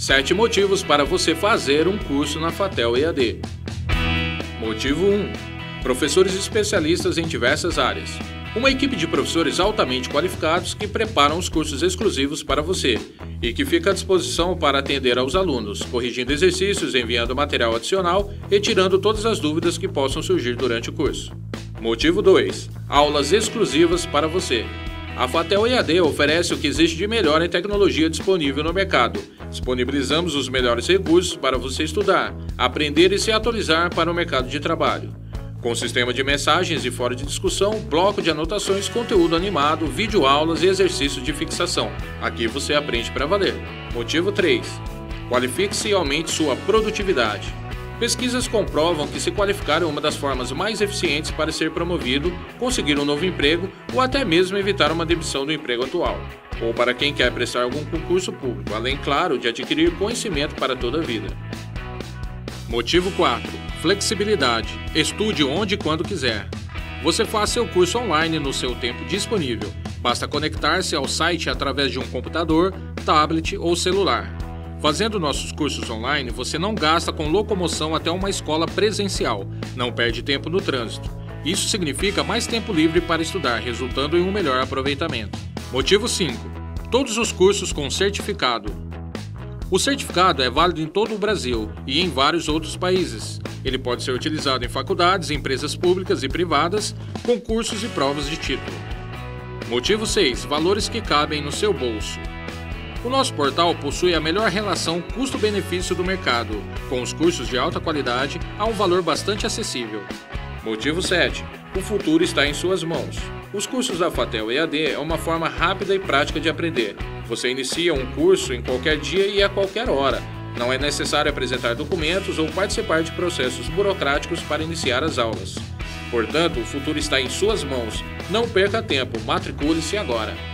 7 motivos para você fazer um curso na Fatel EAD. Motivo 1. Professores especialistas em diversas áreas. Uma equipe de professores altamente qualificados que preparam os cursos exclusivos para você e que fica à disposição para atender aos alunos, corrigindo exercícios, enviando material adicional e tirando todas as dúvidas que possam surgir durante o curso. Motivo 2. Aulas exclusivas para você. A Fatel EAD oferece o que existe de melhor em tecnologia disponível no mercado. Disponibilizamos os melhores recursos para você estudar, aprender e se atualizar para o mercado de trabalho. Com sistema de mensagens e fórum de discussão, bloco de anotações, conteúdo animado, videoaulas e exercícios de fixação. Aqui você aprende para valer. Motivo 3. Qualifique-se e aumente sua produtividade. Pesquisas comprovam que se qualificar é uma das formas mais eficientes para ser promovido, conseguir um novo emprego ou até mesmo evitar uma demissão do emprego atual. Ou para quem quer prestar algum concurso público, além, claro, de adquirir conhecimento para toda a vida. Motivo 4. Flexibilidade. Estude onde e quando quiser. Você faz seu curso online no seu tempo disponível. Basta conectar-se ao site através de um computador, tablet ou celular. Fazendo nossos cursos online, você não gasta com locomoção até uma escola presencial, não perde tempo no trânsito. Isso significa mais tempo livre para estudar, resultando em um melhor aproveitamento. Motivo 5. Todos os cursos com certificado. O certificado é válido em todo o Brasil e em vários outros países. Ele pode ser utilizado em faculdades, empresas públicas e privadas, concursos e provas de título. Motivo 6. Valores que cabem no seu bolso. O nosso portal possui a melhor relação custo-benefício do mercado, com os cursos de alta qualidade a um valor bastante acessível. Motivo 7. O futuro está em suas mãos. Os cursos da Fatel EAD é uma forma rápida e prática de aprender. Você inicia um curso em qualquer dia e a qualquer hora. Não é necessário apresentar documentos ou participar de processos burocráticos para iniciar as aulas. Portanto, o futuro está em suas mãos. Não perca tempo, matricule-se agora.